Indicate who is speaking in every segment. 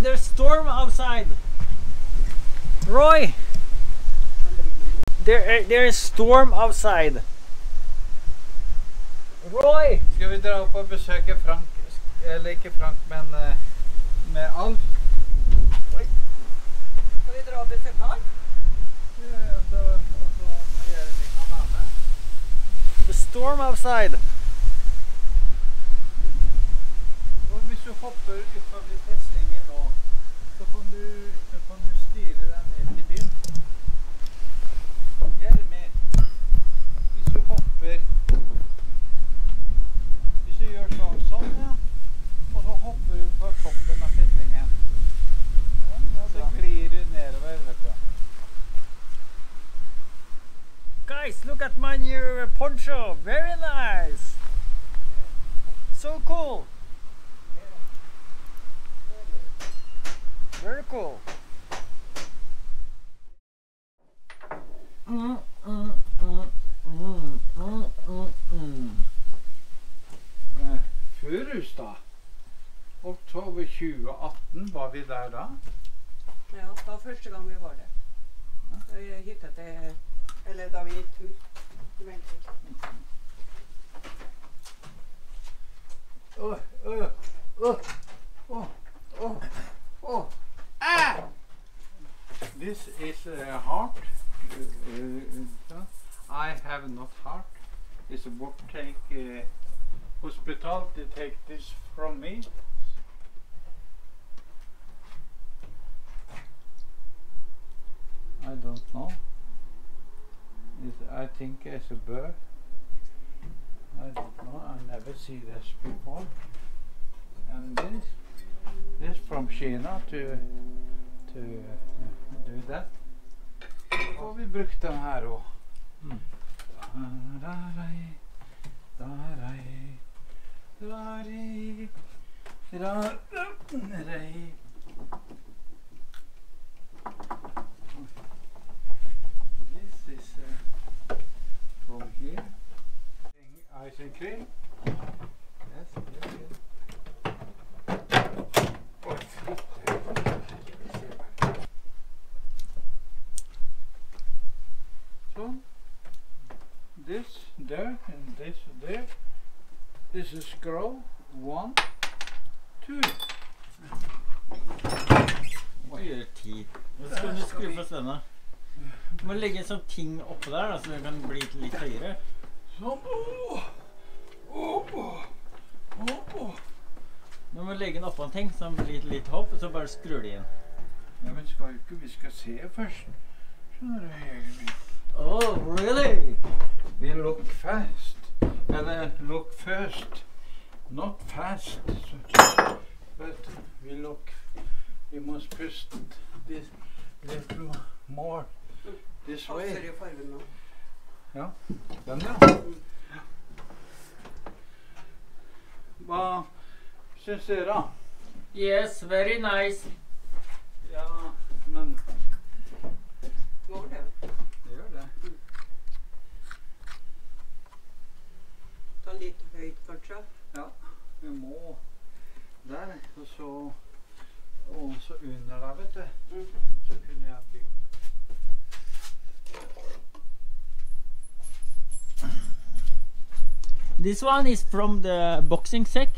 Speaker 1: there's storm outside. Roy, there is storm outside. Roy!
Speaker 2: Skal vi dra opp og besøke Frank, eller ikke Frank, men med Alf?
Speaker 3: Oi. Skal vi dra og besøke Alf?
Speaker 2: Ja, og så må Jeremy kan være med.
Speaker 1: The storm outside.
Speaker 2: Og hvis du hopper utenfor festningen nå, så kan du styre deg ned til byen. Jeremy, hvis du hopper, hvis du gjør sånn, ja, og så hopper du på toppen av festningen. Ja, så glir du nedover, vet du.
Speaker 1: Guys, look at my new poncho. Very nice. So cool. Very cool.
Speaker 2: Furustad. Oktober 2018 var vi der da.
Speaker 3: Ja, det var første gang vi var der. Ja. Hytta til, eller da vi gikk tur.
Speaker 2: This is heart. I have not heart. It's a work take hospital to take this from me. I don't know. I think it's a bird. I don't know. I never see this before. And this from China to do that. Og vi brukt den her også. This is from here. Ice and cream. Yes, yes, yes. So, this there and this there. This is scroll 1, 2.
Speaker 1: Hva gjør tid? Nå skal du skru på stønna. Du må legge en sånn ting oppe der, så den kan bli litt høyere.
Speaker 2: Sånn.
Speaker 1: Du må legge den oppå en ting, så den blir litt hopp, og så bare skrur det igjen.
Speaker 2: Ja, men skal jo ikke, vi skal se først. Skjønner du, egentlig?
Speaker 1: Oh, really?
Speaker 2: We look fast. Eller look first. Not fast. But we look. We must push this little more this way.
Speaker 3: Passer i fargen nå.
Speaker 2: Ja, den ja. Hva synes dere?
Speaker 1: Yes, very nice.
Speaker 2: Ja, men
Speaker 3: Går det?
Speaker 2: det gjør det.
Speaker 3: Ta litt høyt, kanskje?
Speaker 2: Ja, vi må der, og så under der, vet du. Så kunne jeg bygge.
Speaker 1: This one is from the boxing sack.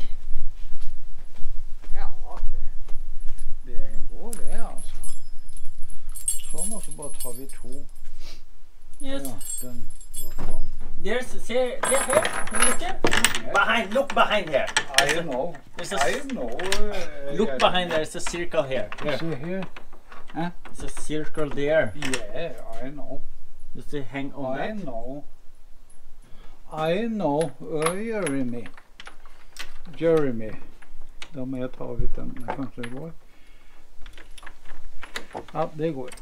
Speaker 2: Ja, det går det, altså. Sånn, og så bare tar vi to.
Speaker 1: Yes.
Speaker 2: Ja, den var sånn.
Speaker 1: There's, see, here, look it. Behind, look behind here.
Speaker 2: I know.
Speaker 1: There's a,
Speaker 2: I know.
Speaker 1: look behind there, there's a circle here.
Speaker 2: See here? Huh?
Speaker 1: There's a circle there.
Speaker 2: Yeah, I know.
Speaker 1: Just to hang on
Speaker 2: I
Speaker 1: that.
Speaker 2: know. I know. Jeremy. Jeremy. Da må jeg ta ut den. Kanskje det går. Ja, det går.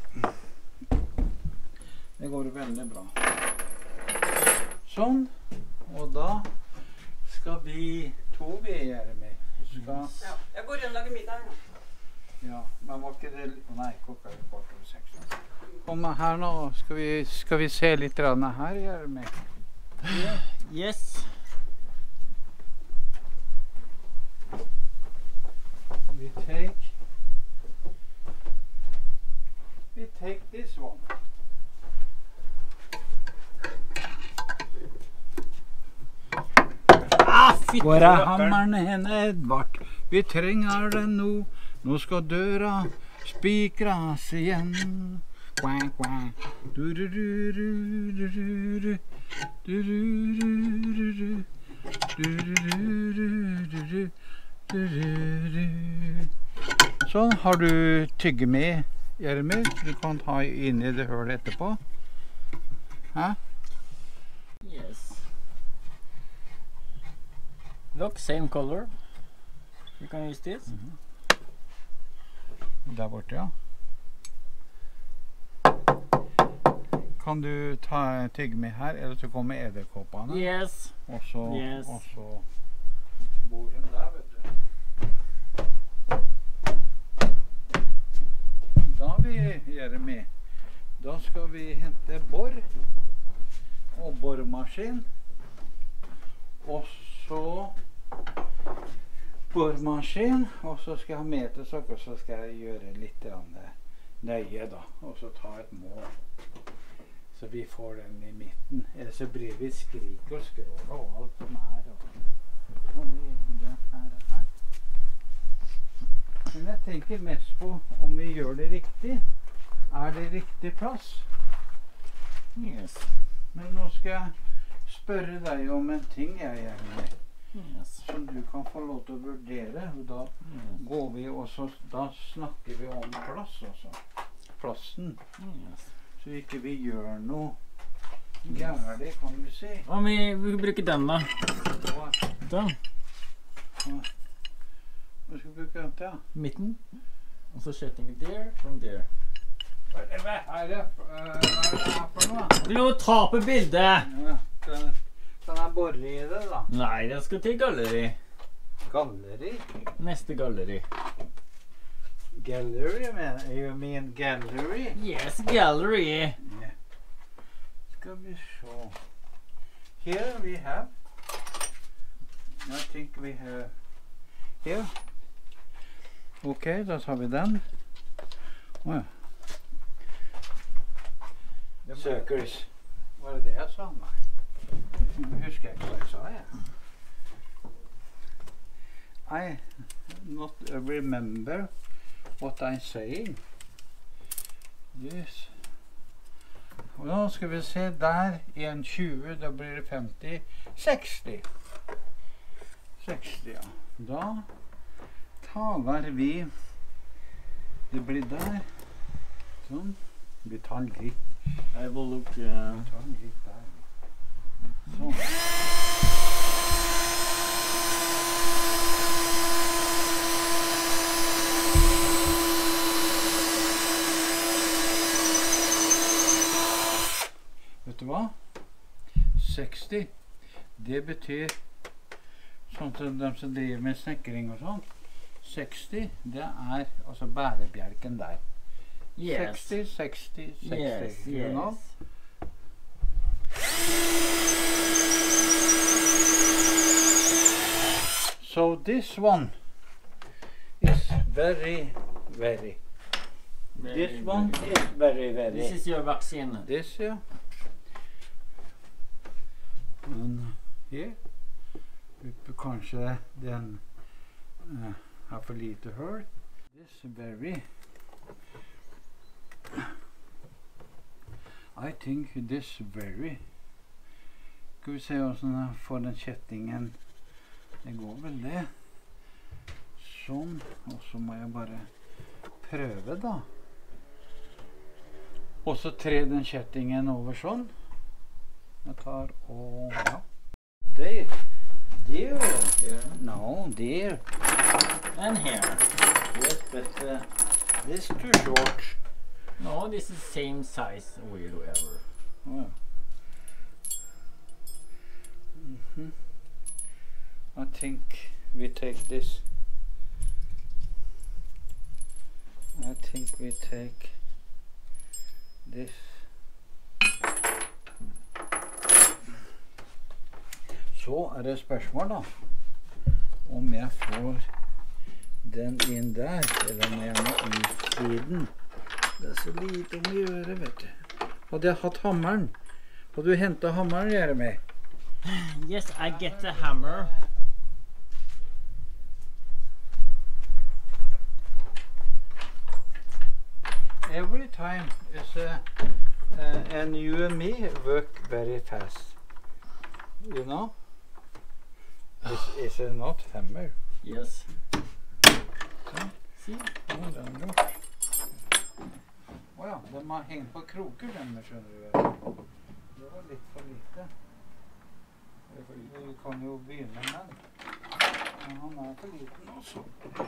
Speaker 2: Det går veldig bra. Sånn. Og da skal vi to Jeremy.
Speaker 3: Ja, jeg går inn og lager middag her.
Speaker 2: Ja, men var ikke det... Nei, klokka er 5:45. Kom her nå. Skal vi se litt her, Jeremy?
Speaker 1: Yeah. Yes.
Speaker 2: We take one. Hvor er hammeren henne, Edvard? Vi trenger den nå. Nå skal døra spikres igjen. Quack, quack. Du-du-du-du-du-du-du. Du-du-du-du-du-du. Du-du-du-du-du-du. Du-du-du. Sånn, har du tyggegummi, Jeremy? Du kan ta inn i det hølet etterpå. Hæ?
Speaker 1: Yes. Look, same color. You can use this.
Speaker 2: Der borte, ja. Kan du ta tyggegummi her, eller så kommer edderkoppene?
Speaker 1: Yes.
Speaker 2: Og så,
Speaker 1: Yes.
Speaker 2: og så bor de der, vet du. Da vi Jeremy, da skal vi hente bor og bormaskin. Og så bormaskin, og så skal jeg ha meterstokk, og så skal jeg gjøre litt nøye da, og så ta et mål. Så vi får den i midten, eller så blir vi skrik og skrål og alt som er. Og det her. Men jeg tenker mest på om vi gjør det riktig. Er det riktig plass?
Speaker 1: Yes.
Speaker 2: Men nå skal jeg spørre deg om en ting, jeg gjerne.
Speaker 1: Yes.
Speaker 2: Som du kan få lov til å vurdere. Og da går vi også, da snakker vi om plass også. Plassen.
Speaker 1: Yes.
Speaker 2: Så ikke vi gjør noe gærlig, kan vi si.
Speaker 1: Om vi bruker den da. Den.
Speaker 2: Hva skal vi bruke den til?
Speaker 1: Midten. Og så setting there, from there.
Speaker 2: Hva er det for noe?
Speaker 1: Du må ta på bildet!
Speaker 2: Ja, kan jeg borre i det da?
Speaker 1: Nei, den skal til galleri.
Speaker 2: Galleri?
Speaker 1: Neste galleri.
Speaker 2: Gallery, you mean gallery?
Speaker 1: Yes, gallery.
Speaker 2: Yeah. Skal vi se. Here we have. I think we have. Here. Ok, da tar vi den. Åja. Søkers. Var det det jeg sa? Nei. Jeg husker ikke hva jeg sa, jeg. I not remember what I'm saying. Yes. Og nå skal vi se der, 1,20, da blir det 50, 60. 60, ja. Da taler vi, det blir der, sånn, vi tar litt.
Speaker 1: I will look.
Speaker 2: Vi tar litt der. Sånn. Vet du hva? 60, det betyr, sånn til de som driver med snekring og sånn, 60, det er altså bærebjelken der.
Speaker 1: Yes.
Speaker 2: 60, 60, 60,
Speaker 1: Yes,
Speaker 2: you know?
Speaker 1: yes.
Speaker 2: So this one is very, very. This one is very, very.
Speaker 1: This is your vaccine.
Speaker 2: This, yeah. And here, kanskje den har for lite høl. This very. I think this very. Skal vi se hvordan jeg får den kjettingen. Det går vel det. Sånn. Og så må jeg bare prøve da. Og så tre den kjettingen over sånn. Jeg tar og ja. There. No, there.
Speaker 1: And here.
Speaker 2: Yes, but this is too short.
Speaker 1: No, this is same size wherever.
Speaker 2: Oh. I think we take this. I think we take this. Så er det spørsmål da, om jeg får den inn der, eller om jeg må utvide den. Det så lite om å gjøre, vet du. Hadde jeg hatt hammeren, hadde du hentet hammeren, Jeremy?
Speaker 1: Yes, I get the hammer.
Speaker 2: Every time is and you and me work very fast. You know? It's not hammer.
Speaker 1: Yes.
Speaker 2: Sånn.
Speaker 1: See?
Speaker 2: Ja, den er gjort. Åja, de har hengt på kroker, den, skjønner du vel. Det var litt for lite. Vi kan jo begynne med den. Men han er for liten også.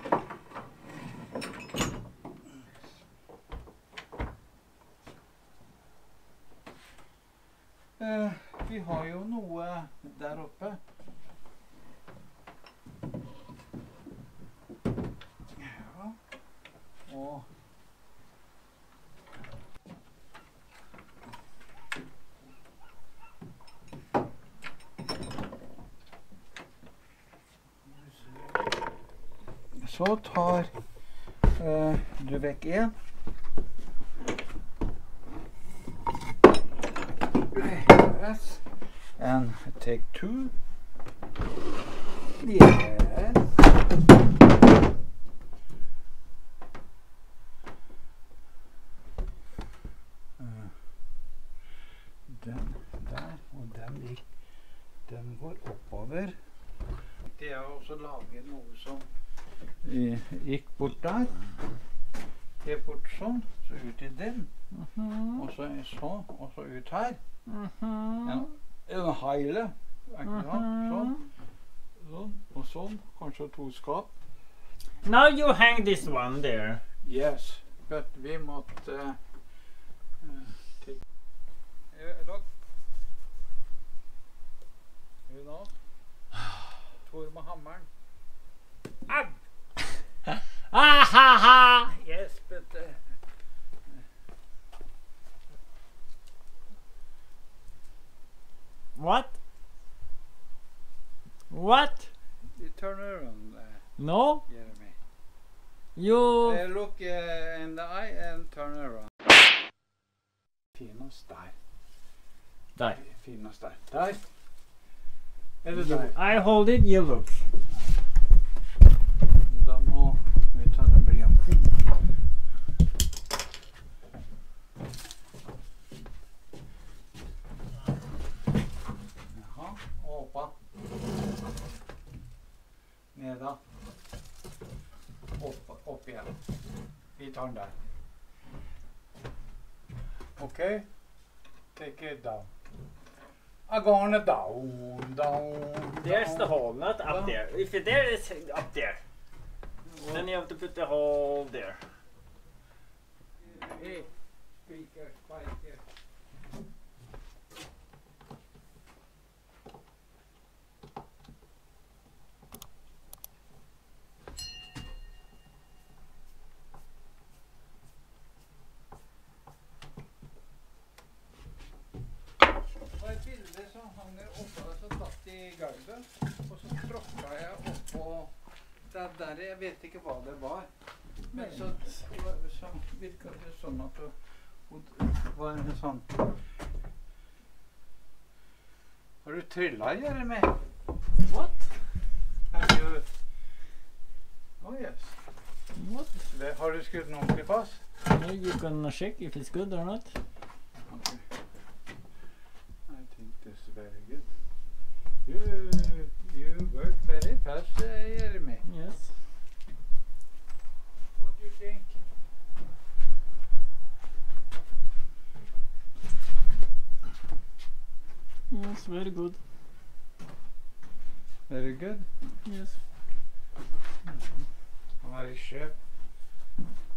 Speaker 2: Vi har jo noe der oppe. Ja, og så tar du vekk en. Yes. And take two. Yes. Den der, og den går oppover. Det er også laget noe som gikk bort der. Det er bort sånn, så ut i den. Og så sånn, og så ut her. En heile. Sånn. Sånn, og sånn. Kanskje to skap.
Speaker 1: Now you hang this one there.
Speaker 2: Yes, but vi måtte look. You know? Tor med hammeren. Au!
Speaker 1: Ah ha ha!
Speaker 2: Yes, but
Speaker 1: What? What?
Speaker 2: you turn around,
Speaker 1: No?
Speaker 2: Jeremy.
Speaker 1: You...
Speaker 2: Look in the eye and turn around. Finast der.
Speaker 1: Der.
Speaker 2: Finast der. Der. Eller der.
Speaker 1: I hold it, you look.
Speaker 2: Da må vi ta den blyanten. Jaha, åpa. Neda. Opp igjen. Vi tar den der. Okay? Take it down. I'm going down, down.
Speaker 1: There's the
Speaker 2: down.
Speaker 1: hole, not up there. If it there, it's up there. Then you have to put the hole there.
Speaker 2: Hey, speaker, spiker. Det var et bilde som hanger oppe, og så datt i gulvet, og så tråkket jeg oppå det der, jeg vet ikke hva det var. Men så virket det sånn at det var en sånn... Har du trillet, Jeremy?
Speaker 1: What?
Speaker 2: Have you... Oh yes.
Speaker 1: What?
Speaker 2: Har du skutt den ordentlig fast?
Speaker 1: Yeah, you can check if it's good or not.
Speaker 2: Okay. I think this is very good. You work very fast, Jeremy.
Speaker 1: Yes.
Speaker 2: What do you think?
Speaker 1: Yes, very good.
Speaker 2: Very good.
Speaker 1: Yes.
Speaker 2: Han er i sjef.